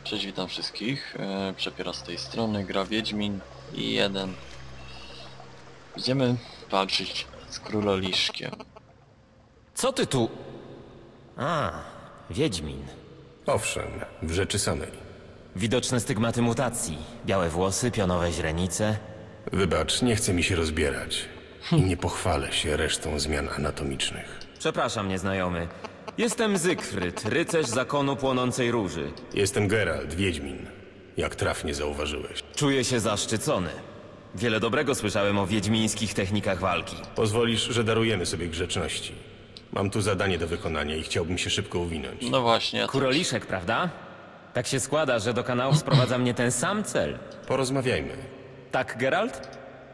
Cześć, witam wszystkich. Przepiera z tej strony, gra Wiedźmin i jeden. Idziemy walczyć z Króloliszkiem. Co ty tu? A, Wiedźmin. Owszem, w rzeczy samej. Widoczne stygmaty mutacji. Białe włosy, pionowe źrenice. Wybacz, nie chcę mi się rozbierać. I nie pochwalę się resztą zmian anatomicznych. Przepraszam, nieznajomy. Jestem Zygfryd, rycerz zakonu płonącej róży. Jestem Geralt, Wiedźmin. Jak trafnie zauważyłeś. Czuję się zaszczycony. Wiele dobrego słyszałem o wiedźmińskich technikach walki. Pozwolisz, że darujemy sobie grzeczności. Mam tu zadanie do wykonania i chciałbym się szybko uwinąć. No właśnie, ja Kuroliszek, prawda? Tak się składa, że do kanału sprowadza mnie ten sam cel. Porozmawiajmy. Tak, Geralt?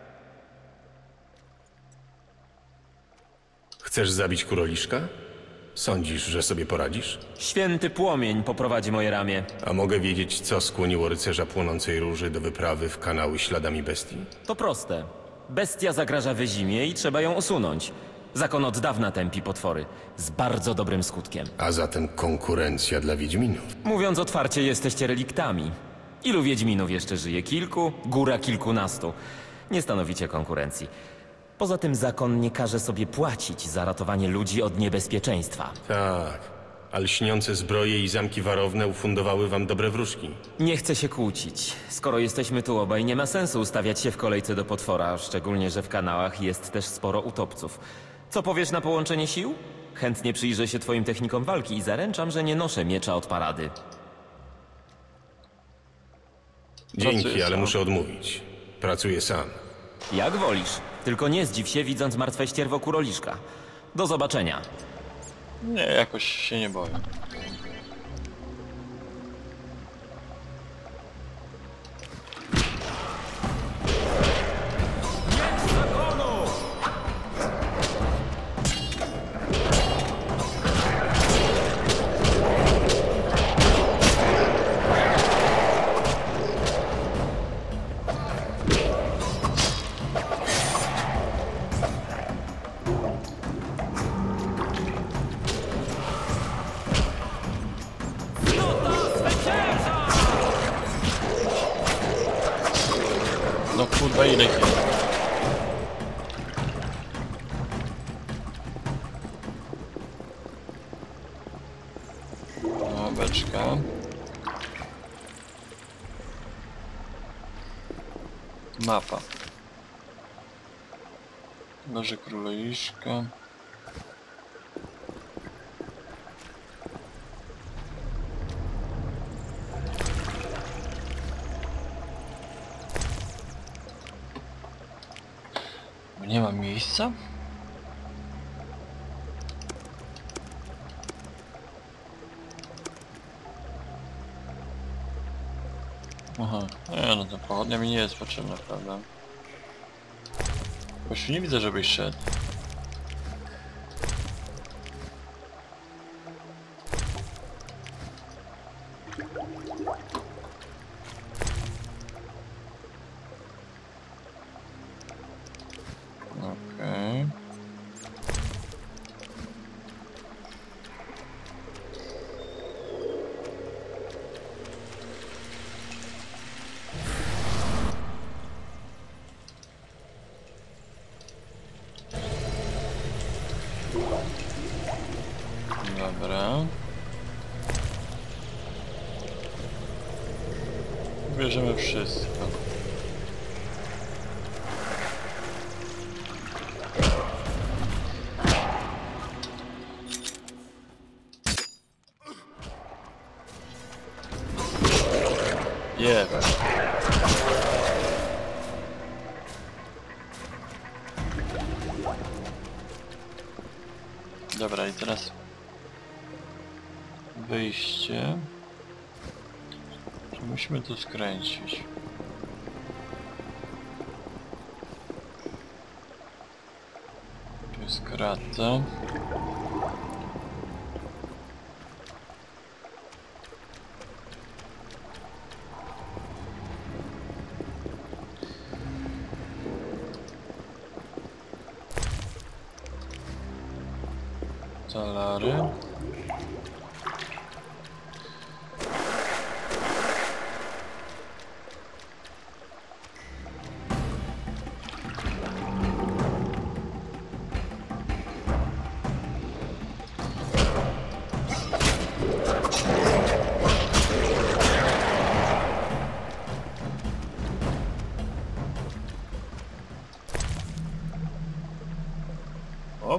Chcesz zabić Kuroliszka? Sądzisz, że sobie poradzisz? Święty płomień poprowadzi moje ramię. A mogę wiedzieć, co skłoniło rycerza płonącej róży do wyprawy w kanały śladami bestii? To proste. Bestia zagraża wyzimie i trzeba ją usunąć. Zakon od dawna tępi potwory. Z bardzo dobrym skutkiem. A zatem konkurencja dla Wiedźminów. Mówiąc otwarcie, jesteście reliktami. Ilu wiedźminów jeszcze żyje? Kilku? Góra kilkunastu. Nie stanowicie konkurencji. Poza tym zakon nie każe sobie płacić za ratowanie ludzi od niebezpieczeństwa. Tak, ale lśniące zbroje i zamki warowne ufundowały wam dobre wróżki. Nie chcę się kłócić. Skoro jesteśmy tu obaj, nie ma sensu ustawiać się w kolejce do potwora, szczególnie, że w kanałach jest też sporo utopców. Co powiesz na połączenie sił? Chętnie przyjrzę się twoim technikom walki i zaręczam, że nie noszę miecza od parady. Dzięki, Pracuję ale sam. muszę odmówić. Pracuję sam. Jak wolisz. Tylko nie zdziw się, widząc martwe ścierwo Kuroliszka. Do zobaczenia. nie, jakoś się nie boję. No kurwa, ile ich jest? No, beczka. Mapa. Boże Króloliszka. Nie ma miejsca? Aha, nie, no to pochodnia mi nie jest potrzebna, prawda? Właśnie nie widzę, żebyś szedł. Okej. Dobra. Bierzemy wszystko. Jebać. Dobra, i teraz wyjście. Czy musimy tu skręcić? Tu jest krata. Talary.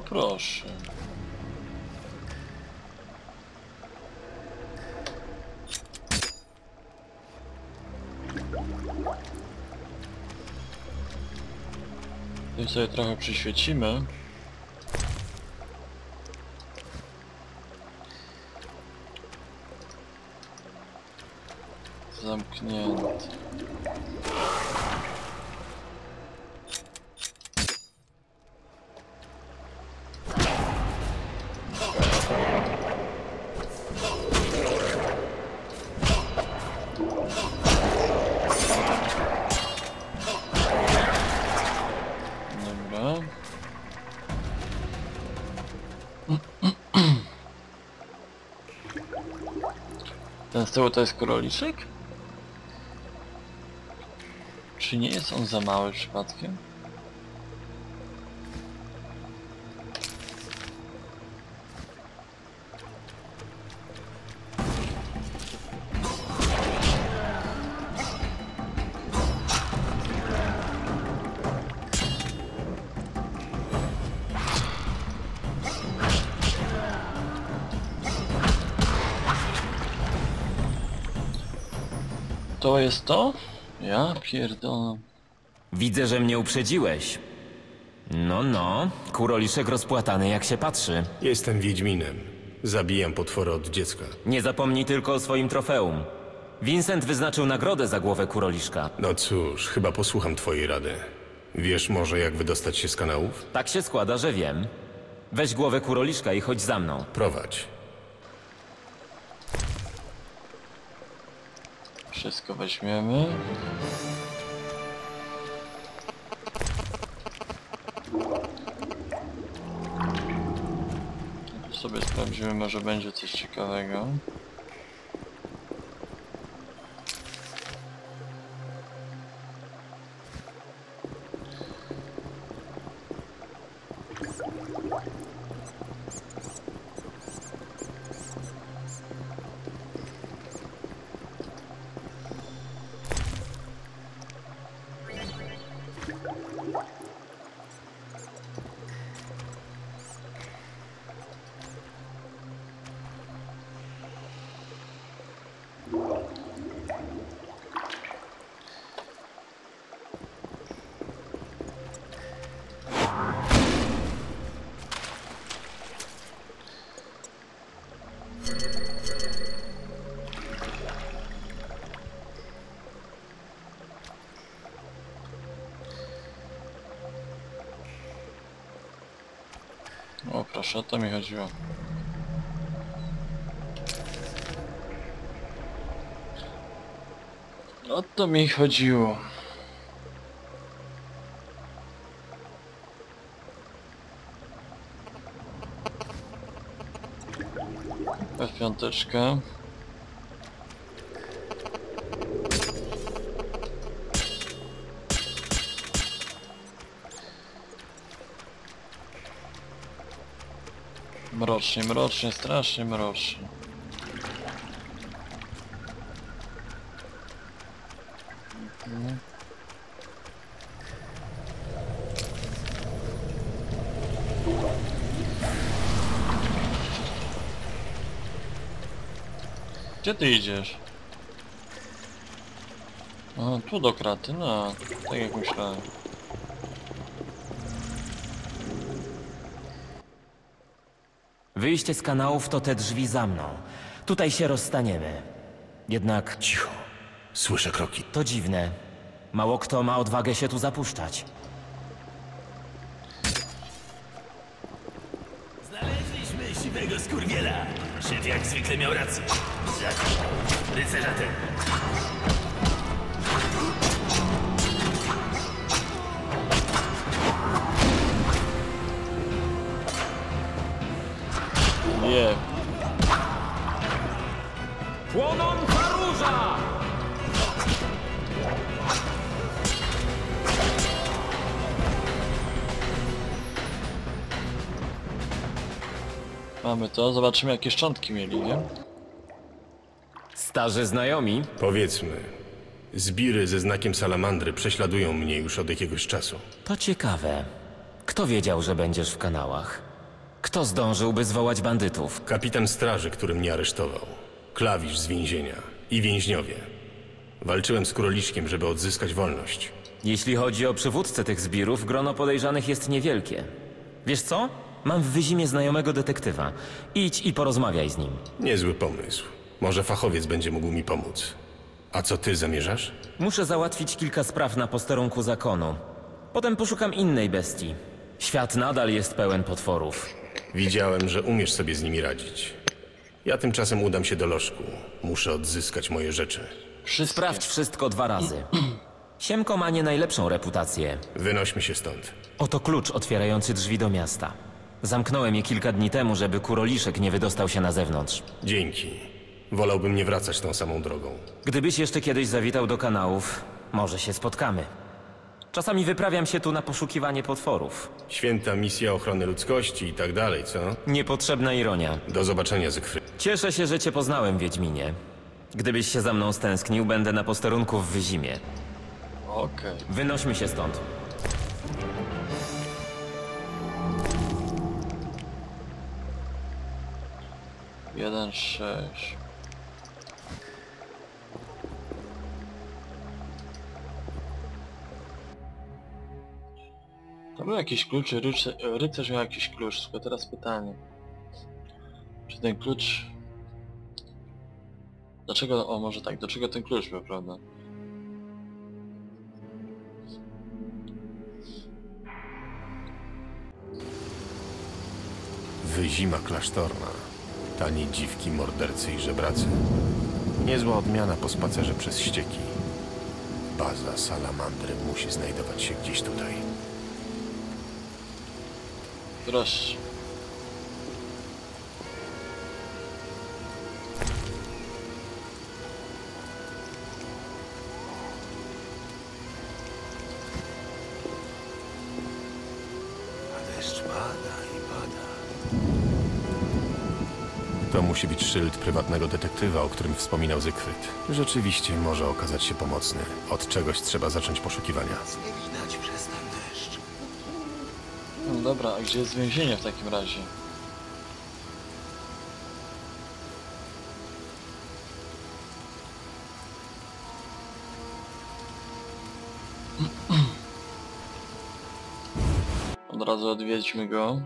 proszę. Tutaj sobie trochę przyświecimy. Zamknięty. Dobra. Ten z tyłu to jest króliczek? Czy nie jest on za mały przypadkiem? To jest to? Ja pierdolę. Widzę, że mnie uprzedziłeś. No, kuroliszek rozpłatany jak się patrzy. Jestem Wiedźminem. Zabijam potwory od dziecka. Nie zapomnij tylko o swoim trofeum. Vincent wyznaczył nagrodę za głowę kuroliszka. No cóż, chyba posłucham twojej rady. Wiesz może, jak wydostać się z kanałów? Tak się składa, że wiem. Weź głowę kuroliszka i chodź za mną. Prowadź. Wszystko weźmiemy. Tu sobie sprawdzimy, może będzie coś ciekawego. O proszę, o to mi chodziło. O to mi chodziło. F5. Mrocznie, mrocznie, strasznie mrocznie. Gdzie ty idziesz? Aha, tu do kraty, no, tak jak myślałem. Wyjście z kanałów to te drzwi za mną. Tutaj się rozstaniemy. Jednak Cicho. Słyszę kroki. to dziwne. Mało kto ma odwagę się tu zapuszczać. Znaleźliśmy siwego skurwiela. Szef jak zwykle miał rację. Rycerza ten. Nie. Płonąca róża! Mamy to, zobaczymy jakie szczątki mieli, nie? Starzy znajomi? Powiedzmy, zbiry ze znakiem salamandry prześladują mnie już od jakiegoś czasu. To ciekawe. Kto wiedział, że będziesz w kanałach? Kto zdążyłby zwołać bandytów? Kapitan straży, który mnie aresztował. Klawisz z więzienia. I więźniowie. Walczyłem z króliczkiem, żeby odzyskać wolność. Jeśli chodzi o przywódcę tych zbirów, grono podejrzanych jest niewielkie. Wiesz co? Mam w Wyzimie znajomego detektywa. Idź i porozmawiaj z nim. Niezły pomysł. Może fachowiec będzie mógł mi pomóc. A co ty zamierzasz? Muszę załatwić kilka spraw na posterunku zakonu. Potem poszukam innej bestii. Świat nadal jest pełen potworów. Widziałem, że umiesz sobie z nimi radzić. Ja tymczasem udam się do lożku. Muszę odzyskać moje rzeczy. Sprawdź wszystko 2 razy. Siemko ma nie najlepszą reputację. Wynośmy się stąd. Oto klucz otwierający drzwi do miasta. Zamknąłem je kilka dni temu, żeby kuroliszek nie wydostał się na zewnątrz. Dzięki. Wolałbym nie wracać tą samą drogą. Gdybyś jeszcze kiedyś zawitał do kanałów, może się spotkamy. Czasami wyprawiam się tu na poszukiwanie potworów. Święta misja ochrony ludzkości i tak dalej, co? Niepotrzebna ironia. Do zobaczenia, Zygfryd. Cieszę się, że cię poznałem, Wiedźminie. Gdybyś się za mną stęsknił, będę na posterunku w Wyzimie. Okej. Wynośmy się stąd. Jeden, 6. To był jakiś klucz, rycerz miał jakiś klucz, tylko teraz pytanie. Czy ten klucz... Dlaczego... O, może tak, do czego ten klucz był, prawda? Wyzima klasztorna. Tanie dziwki, mordercy i żebracy. Niezła odmiana po spacerze przez ścieki. Baza salamandry musi znajdować się gdzieś tutaj. Proszę. A deszcz pada i pada. To musi być szyld prywatnego detektywa, o którym wspominał Zygfryd. Rzeczywiście może okazać się pomocny. Od czegoś trzeba zacząć poszukiwania. Nie widać przez ten deszcz. No dobra, a gdzie jest więzienie w takim razie? Od razu odwiedźmy go.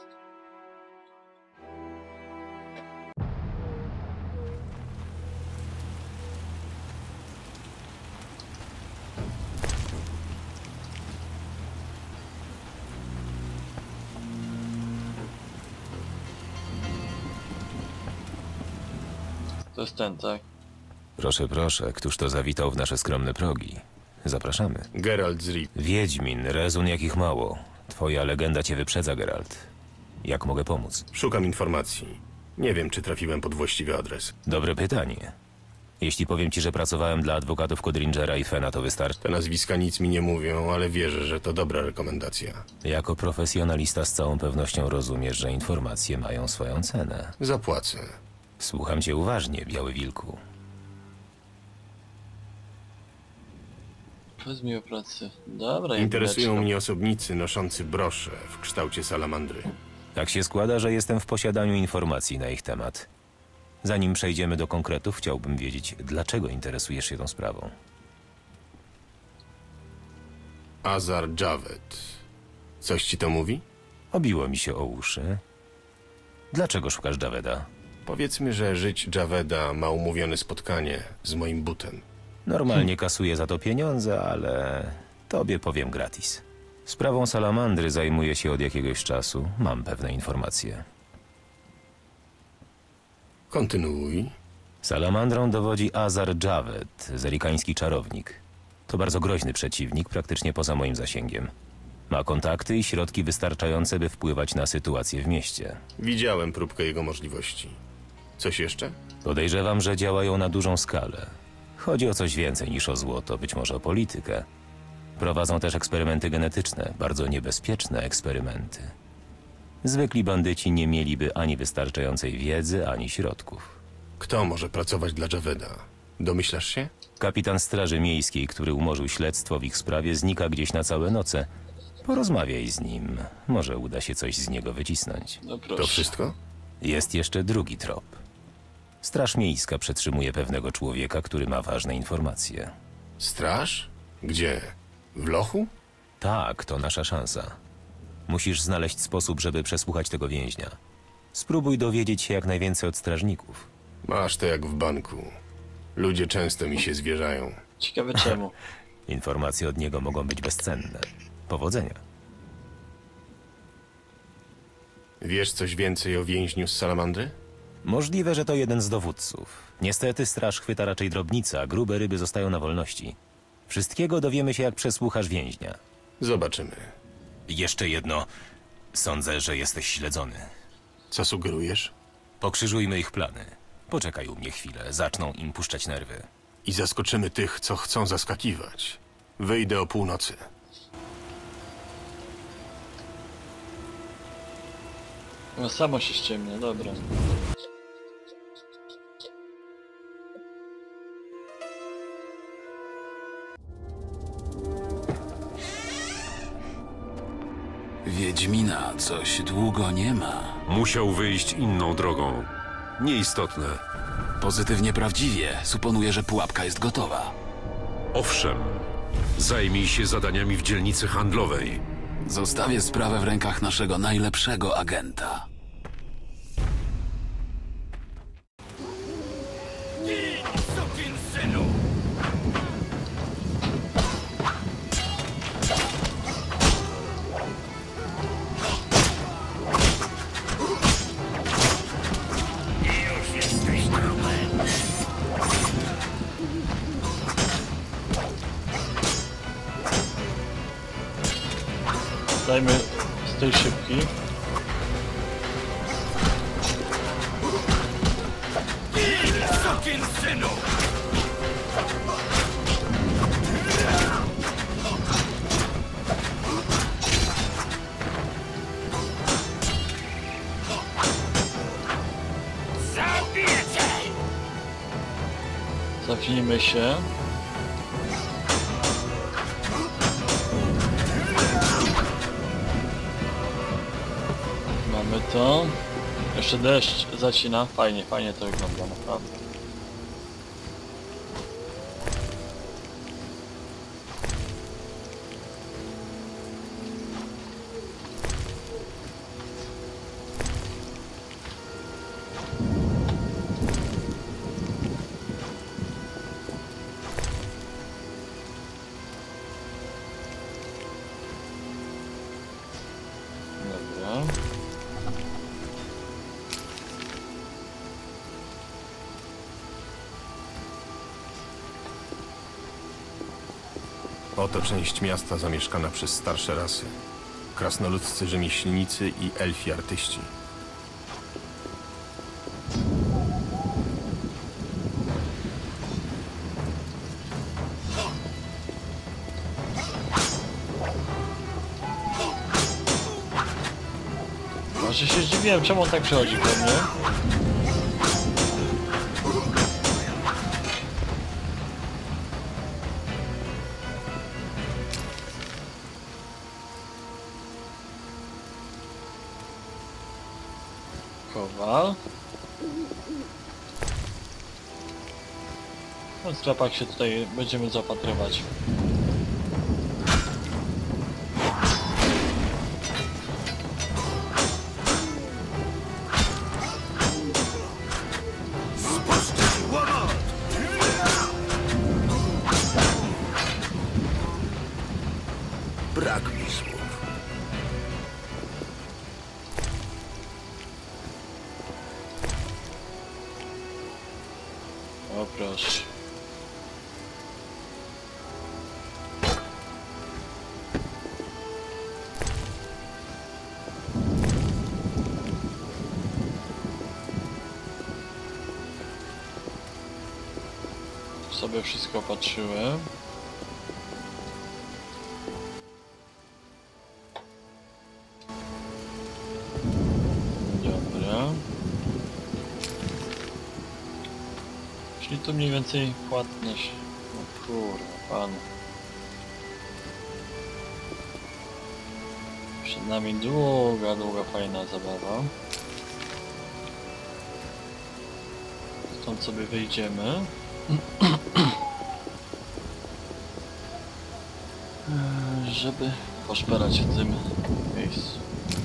To jest ten, tak? Proszę, proszę, któż to zawitał w nasze skromne progi? Zapraszamy. Geralt z Riv. Wiedźmin, rezun jakich mało. Twoja legenda cię wyprzedza, Geralt. Jak mogę pomóc? Szukam informacji. Nie wiem, czy trafiłem pod właściwy adres. Dobre pytanie. Jeśli powiem ci, że pracowałem dla adwokatów Codringera i Fena, to wystarczy? Te nazwiska nic mi nie mówią, ale wierzę, że to dobra rekomendacja. Jako profesjonalista z całą pewnością rozumiesz, że informacje mają swoją cenę. Zapłacę. Słucham cię uważnie, Biały Wilku. Powiedz mi o pracy. Dobra, Interesują jedyneczka. mnie osobnicy noszący brosze w kształcie salamandry. Tak się składa, że jestem w posiadaniu informacji na ich temat. Zanim przejdziemy do konkretów, chciałbym wiedzieć, dlaczego interesujesz się tą sprawą. Azar Javed. Coś ci to mówi? Obiło mi się o uszy. Dlaczego szukasz Javeda? Powiedzmy, że żyć Javeda ma umówione spotkanie z moim butem. Normalnie kasuję za to pieniądze, ale tobie powiem gratis. Sprawą salamandry zajmuję się od jakiegoś czasu. Mam pewne informacje. Kontynuuj. Salamandrą dowodzi Azar Javed, zerikański czarownik. To bardzo groźny przeciwnik, praktycznie poza moim zasięgiem. Ma kontakty i środki wystarczające, by wpływać na sytuację w mieście. Widziałem próbkę jego możliwości. Coś jeszcze? Podejrzewam, że działają na dużą skalę. Chodzi o coś więcej niż o złoto, być może o politykę. Prowadzą też eksperymenty genetyczne, bardzo niebezpieczne eksperymenty. Zwykli bandyci nie mieliby ani wystarczającej wiedzy, ani środków. Kto może pracować dla Javeda? Domyślasz się? Kapitan Straży Miejskiej, który umorzył śledztwo w ich sprawie, znika gdzieś na całe noce. Porozmawiaj z nim. Może uda się coś z niego wycisnąć. No proszę. To wszystko? Jest jeszcze drugi trop. Straż Miejska przetrzymuje pewnego człowieka, który ma ważne informacje. Straż? Gdzie? W lochu? Tak, to nasza szansa. Musisz znaleźć sposób, żeby przesłuchać tego więźnia. Spróbuj dowiedzieć się jak najwięcej od strażników. Masz to jak w banku. Ludzie często mi się zwierzają. Ciekawe czemu. Informacje od niego mogą być bezcenne. Powodzenia. Wiesz coś więcej o więźniu z Salamandry? Możliwe, że to jeden z dowódców. Niestety straż chwyta raczej drobnica, a grube ryby zostają na wolności. Wszystkiego dowiemy się, jak przesłuchasz więźnia. Zobaczymy. Jeszcze jedno. Sądzę, że jesteś śledzony. Co sugerujesz? Pokrzyżujmy ich plany. Poczekaj u mnie chwilę, zaczną im puszczać nerwy. I zaskoczymy tych, co chcą zaskakiwać. Wyjdę o północy. No samo się ściemnia, dobra. Wiedźmina coś długo nie ma. Musiał wyjść inną drogą. Nieistotne. Pozytywnie prawdziwie. Suponuję, że pułapka jest gotowa. Owszem, zajmij się zadaniami w dzielnicy handlowej. Zostawię sprawę w rękach naszego najlepszego agenta. Dajmy z tej szybki. Cofnijmy się. Mamy to. Jeszcze deszcz zacina. Fajnie, fajnie to wygląda, naprawdę. Dobra. Oto część miasta zamieszkana przez starsze rasy. Krasnoludzcy rzemieślnicy i elfi artyści. Właśnie się zdziwiłem, czemu on tak przychodzi po mnie. Kowal. No, w sklepach się tutaj będziemy zapatrywać. Brak mi słów. O proszę. Sobie wszystko patrzyłem. Dobra. Czyli to mniej więcej płatność. No kurwa, pan. Przed nami długa, fajna zabawa. Stąd sobie wyjdziemy. Żeby poszperać w tym miejscu.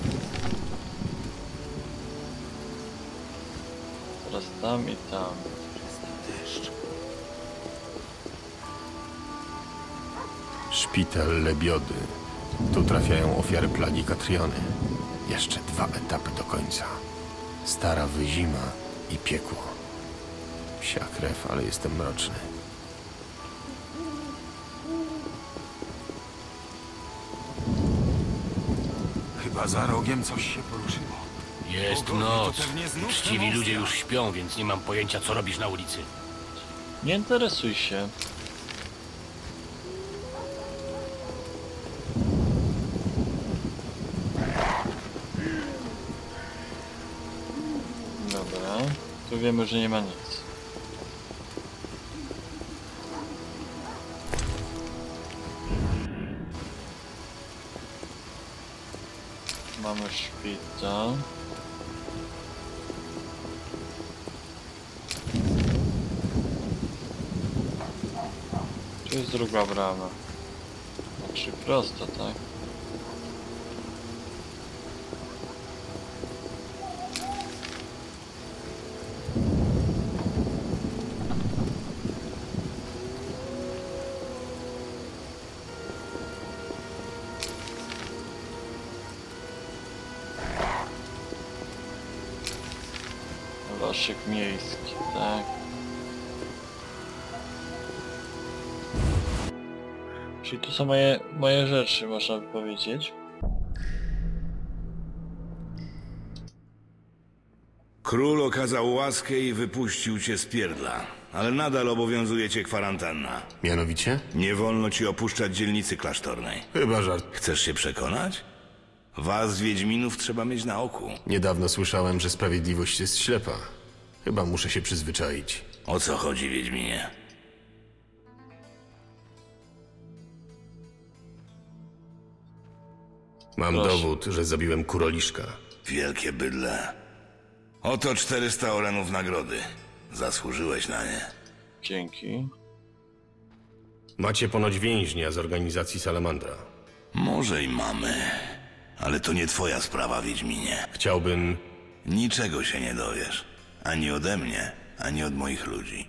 Teraz tam i tam. Szpital Lebiody. Tu trafiają ofiary plagi Katriony. Jeszcze 2 etapy do końca. Stara wyzima i piekło. Psia krew, ale jestem mroczny. Chyba za rogiem coś się poruszyło. Jest Ogo, noc. to pewnie znów Uczciwi te ludzie monstra. już śpią, więc nie mam pojęcia, co robisz na ulicy. Nie interesuj się. Dobra, tu wiemy, że nie ma nic. Mamy szpital. Tu jest druga brama. Znaczy prosto, tak? Waszyk miejski, tak? Czyli tu są moje rzeczy, można by powiedzieć. Król okazał łaskę i wypuścił cię z pierdla, ale nadal obowiązuje cię kwarantanna. Mianowicie? Nie wolno ci opuszczać dzielnicy klasztornej. Chyba żart. Chcesz się przekonać? Was, Wiedźminów, trzeba mieć na oku. Niedawno słyszałem, że sprawiedliwość jest ślepa. Chyba muszę się przyzwyczaić. O co chodzi, Wiedźminie? Mam Proszę. dowód, że zabiłem kuroliszka. Wielkie bydle. Oto 400 orenów nagrody. Zasłużyłeś na nie. Dzięki. Macie ponoć więźnia z organizacji Salamandra. Może i mamy, ale to nie twoja sprawa, Wiedźminie. Chciałbym... Niczego się nie dowiesz. Ani ode mnie, ani od moich ludzi.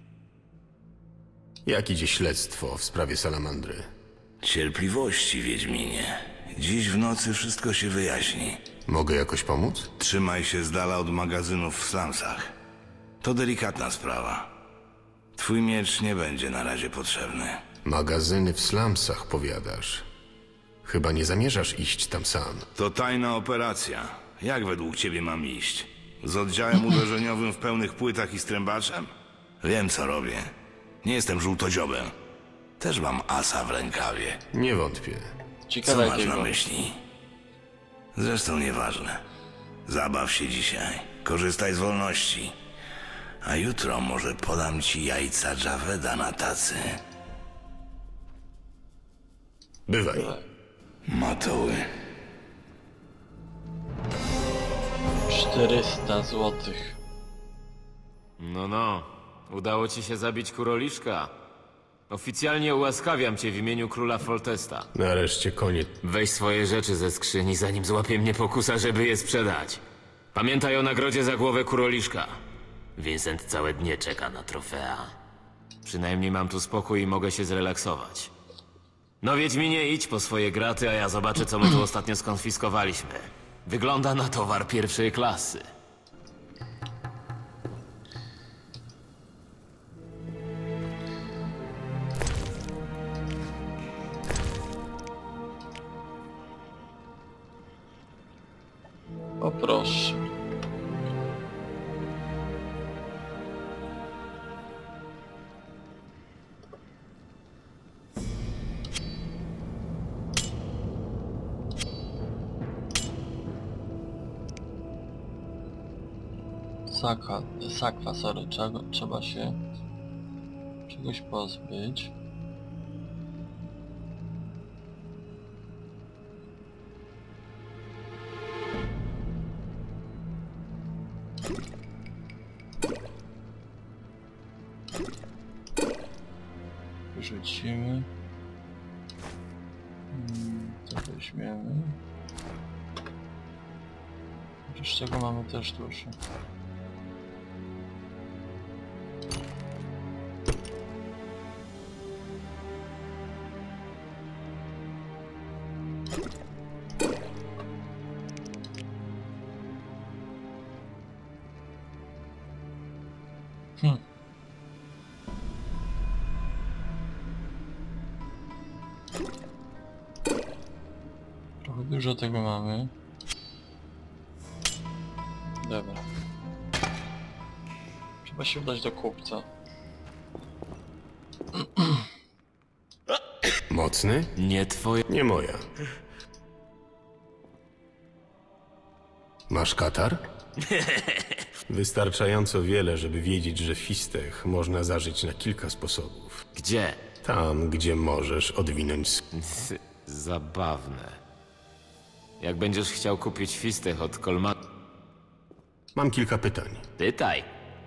Jak idzie śledztwo w sprawie Salamandry? Cierpliwości, Wiedźminie. Dziś w nocy wszystko się wyjaśni. Mogę jakoś pomóc? Trzymaj się z dala od magazynów w slumsach. To delikatna sprawa. Twój miecz nie będzie na razie potrzebny. Magazyny w slumsach, powiadasz. Chyba nie zamierzasz iść tam sam. To tajna operacja. Jak według ciebie mam iść? Z oddziałem uderzeniowym w pełnych płytach i strębaczem? Wiem, co robię. Nie jestem żółtodziobem. Też mam asa w rękawie. Nie wątpię. Co Ciekawe masz na jakiego. myśli? Zresztą nieważne. Zabaw się dzisiaj. Korzystaj z wolności. A jutro może podam ci jajca Javeda na tacy. Bywaj. Matoły. 400 złotych. No, udało ci się zabić kuroliszka. Oficjalnie ułaskawiam cię w imieniu króla Foltesta. Nareszcie koniec. Weź swoje rzeczy ze skrzyni, zanim złapie mnie pokusa, żeby je sprzedać. Pamiętaj o nagrodzie za głowę kuroliszka. Vincent całe dnie czeka na trofea. Przynajmniej mam tu spokój i mogę się zrelaksować. No Wiedźminie, idź po swoje graty, a ja zobaczę, co my tu ostatnio skonfiskowaliśmy. Wygląda na towar pierwszej klasy. O proszę. Sakwa, sorry, trzeba się czegoś pozbyć. wyrzucimy. To weźmiemy. Chociaż tego mamy też dużo. Trochę dużo tego mamy. Dobra. Trzeba się udać do kupca. Mocny? Nie twoje... Nie moja. Masz katar? Wystarczająco wiele, żeby wiedzieć, że fistech można zażyć na kilka sposobów. Gdzie? Tam, gdzie możesz odwinąć Zabawne. Jak będziesz chciał kupić fistech od Kolmana... Mam kilka pytań. Pytaj.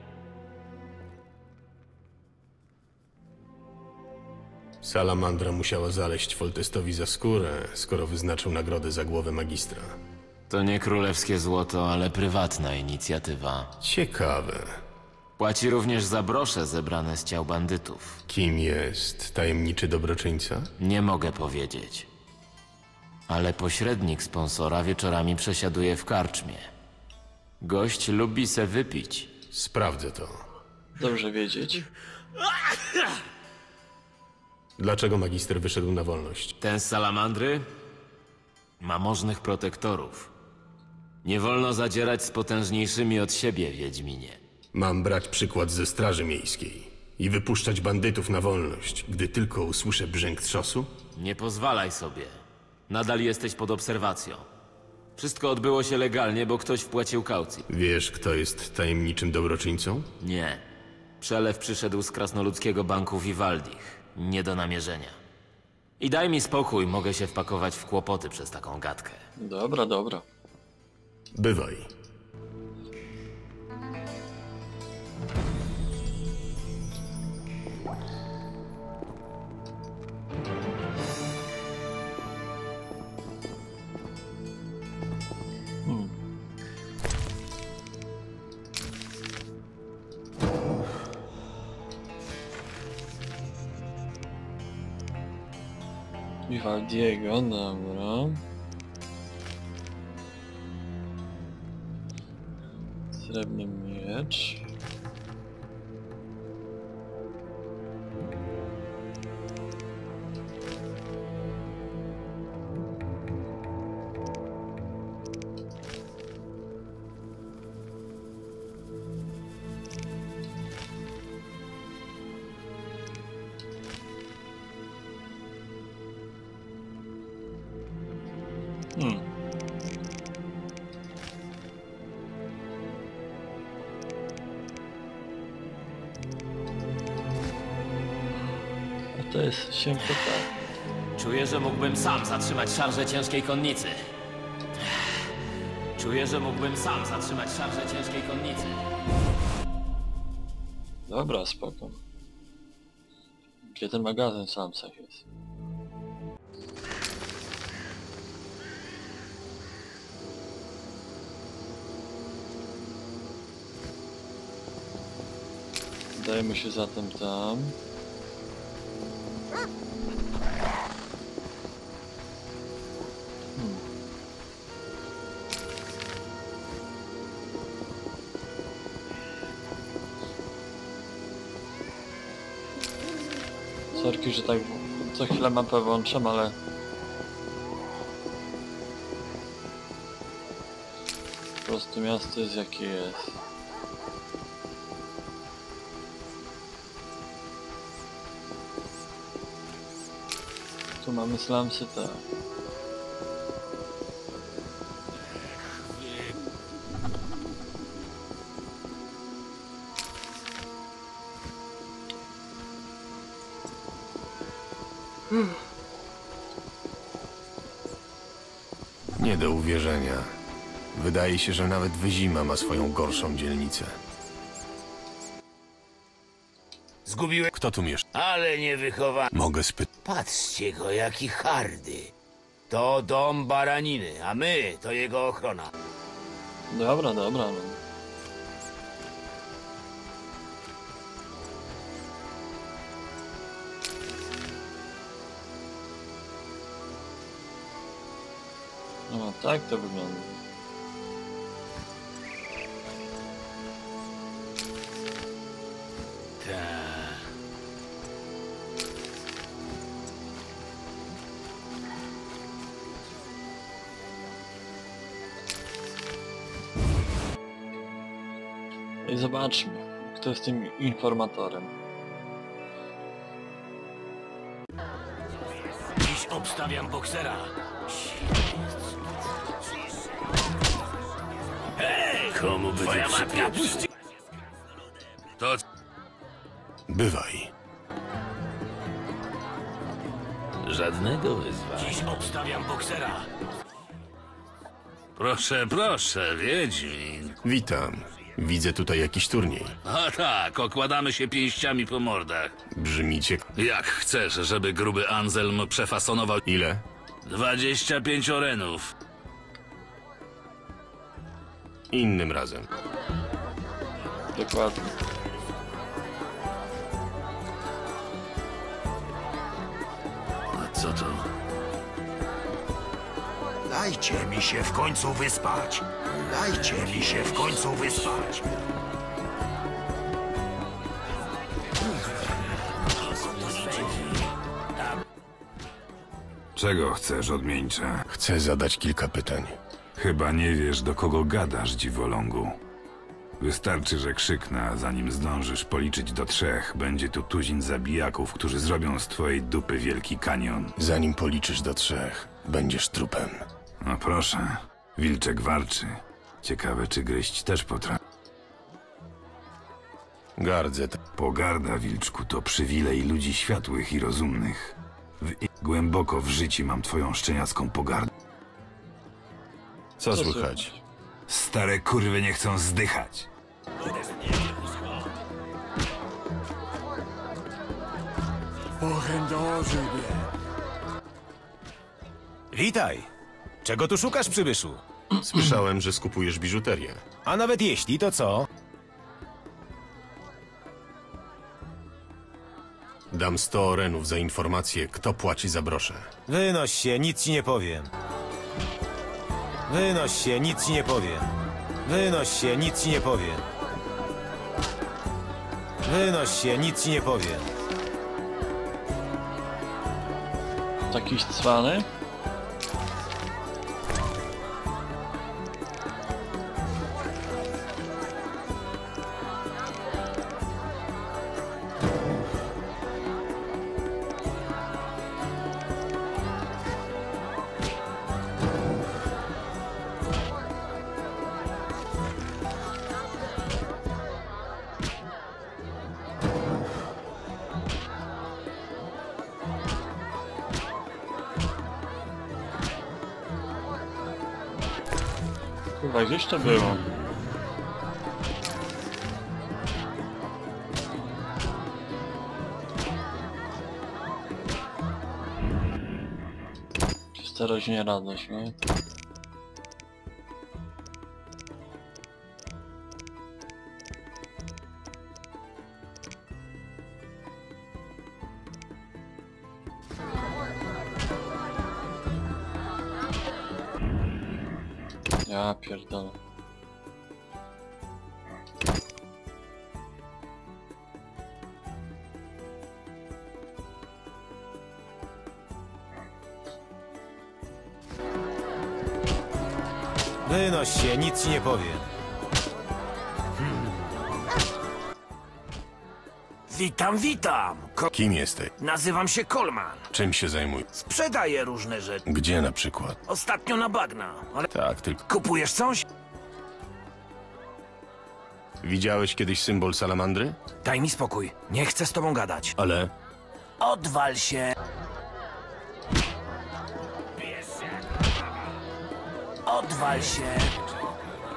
Salamandra musiała zaleść Foltestowi za skórę, skoro wyznaczył nagrodę za głowę magistra. To nie królewskie złoto, ale prywatna inicjatywa. Ciekawe. Płaci również za brosze zebrane z ciał bandytów. Kim jest tajemniczy dobroczyńca? Nie mogę powiedzieć. Ale pośrednik sponsora wieczorami przesiaduje w karczmie. Gość lubi se wypić. Sprawdzę to. Dobrze wiedzieć. Dlaczego magister wyszedł na wolność? Ten z salamandry ma możnych protektorów. Nie wolno zadzierać z potężniejszymi od siebie, Wiedźminie. Mam brać przykład ze Straży Miejskiej i wypuszczać bandytów na wolność, gdy tylko usłyszę brzęk trzosu? Nie pozwalaj sobie. Nadal jesteś pod obserwacją. Wszystko odbyło się legalnie, bo ktoś wpłacił kaucję. Wiesz, kto jest tajemniczym dobroczyńcą? Nie. Przelew przyszedł z krasnoludzkiego banku Vivaldich. Nie do namierzenia. I daj mi spokój, mogę się wpakować w kłopoty przez taką gadkę. Dobra, dobra. Bywaj. Vivaldiego, dobra. Srebrny miecz. A to jest się pyta. Czuję, że mógłbym sam zatrzymać szarżę ciężkiej konnicy. Czuję, że mógłbym sam zatrzymać szarżę ciężkiej konnicy. Dobra, spoko. Gdzie ten magazyn w Samsach jest? Dajmy się zatem tam. Sorki, że tak co chwilę mapę włączam, ale po prostu miasto jest jakie jest. Tu mamy slumsy, tak. Nie do uwierzenia. Wydaje się, że nawet Wyzima ma swoją gorszą dzielnicę. Zgubiłem... Kto tu mieszka? Ale nie wychowany. Mogę spytać. Patrzcie go, jaki hardy. To dom baraniny, a my to jego ochrona. Dobra, dobra. No. No tak to wygląda. I zobaczmy, kto jest tym informatorem. Dziś obstawiam boksera. Hej! Komu by twoja matka puści? To... Bywaj. Żadnego wyzwania. Dziś obstawiam boksera. Proszę, proszę, Wiedźmin. Witam. Widzę tutaj jakiś turniej. A tak, okładamy się pięściami po mordach. Brzmicie... Jak chcesz, żeby gruby Anselm przefasonował... Ile? 25 orenów. Innym razem. Dokładnie. A co to? Dajcie mi się w końcu wyspać. Dajcie mi się w końcu wyspać. Czego chcesz, odmieńcze? Chcę zadać kilka pytań. Chyba nie wiesz, do kogo gadasz, dziwolągu. Wystarczy, że krzyknę, a zanim zdążysz policzyć do 3, będzie tu tuzin zabijaków, którzy zrobią z twojej dupy wielki kanion. Zanim policzysz do 3, będziesz trupem. No proszę, wilczek warczy. Ciekawe, czy gryźć też potrafi. Gardzę. Pogarda, wilczku, to przywilej ludzi światłych i rozumnych. Głęboko w życiu mam twoją szczeniacką pogardę. Co słychać? Stare kurwy nie chcą zdychać. Witaj! Czego tu szukasz, przybyszu? Słyszałem, że skupujesz biżuterię. A nawet jeśli, to co? Dam 100 orenów za informację, kto płaci za broszę. Wynoś się, nic ci nie powiem. Wynoś się, nic ci nie powiem. Wynoś się, nic ci nie powiem. Wynoś się, nic ci nie powiem. Takiś cwany? Chyba gdzieś to było. Starość nie radość, nie? Ja pierdolę. Wynoś się, nic ci nie powiem. Witam, witam. Kim jesteś? Nazywam się Coleman. Czym się zajmujesz? Sprzedaję różne rzeczy. Gdzie na przykład? Ostatnio na bagna, ale... Tak, tylko... Kupujesz coś? Widziałeś kiedyś symbol salamandry? Daj mi spokój. Nie chcę z tobą gadać. Ale... Odwal się. Odwal się.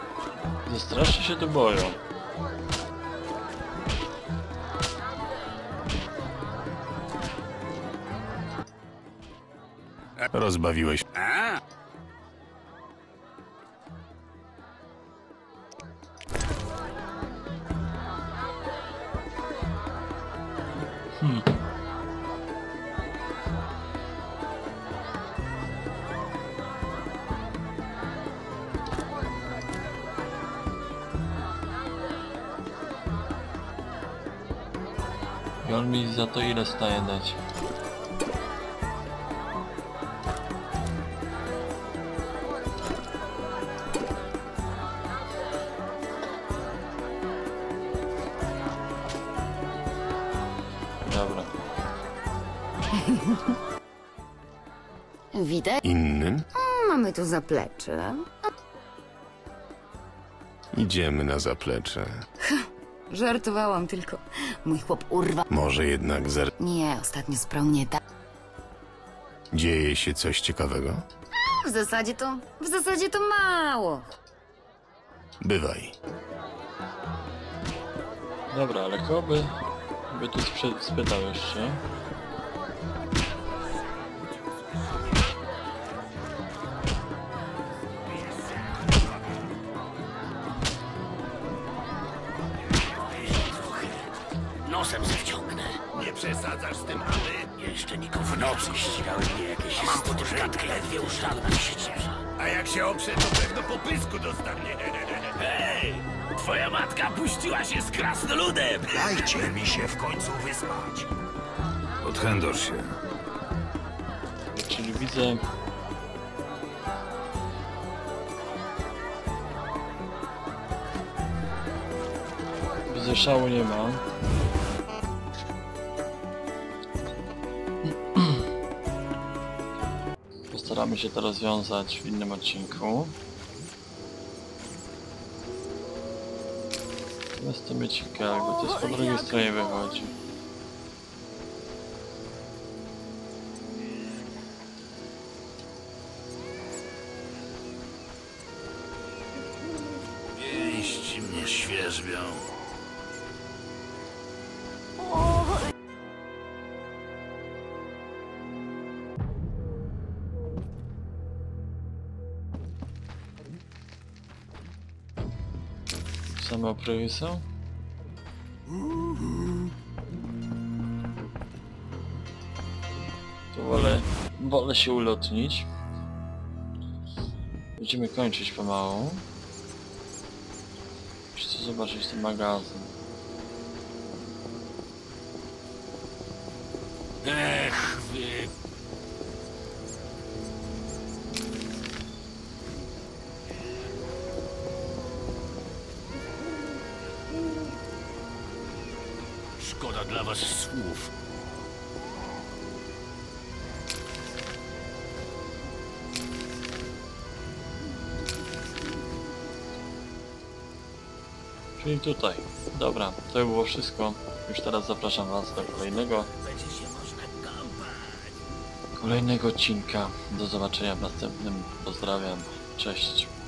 Strasznie się tu boją. Rozbawiłeś. I on mi za to ile staje dać? Dobra. Witaj. Innym? Mamy tu zaplecze. Idziemy na zaplecze. Żartowałam tylko. Mój chłop urwa. Może jednak Nie, ostatnio sprał mnie tak. dzieje się coś ciekawego? W zasadzie to mało. Bywaj. Dobra, ale kogo by tu spytał jeszcze? Nosem se wciągnę. Nie przesadzasz z tym, aby... Jeszcze nikogo w nocy ścigały mnie jakieś... A mam po tym gadkę ledwie uszczalna się cieszę. A jak się oprze, to pewno po pysku dostanie. Hej! Twoja matka puściła się z krasnoludem! Dajcie mi się w końcu wyspać. Odchędosz się. Czyli widzę... Widzę, szału nie ma. Postaramy się to rozwiązać w innym odcinku. Natomiast to mnie ciekawe, bo to jest po drugiej stronie wychodzi. Pięści mnie świerzbią. Same oprywy są? To wolę się ulotnić. Będziemy kończyć pomału. Chcę zobaczyć ten magazyn. Ech, wy... Szkoda dla was słów. Czyli tutaj. Dobra, to było wszystko. Już teraz zapraszam was do kolejnego odcinka. Do zobaczenia w następnym. Pozdrawiam. Cześć.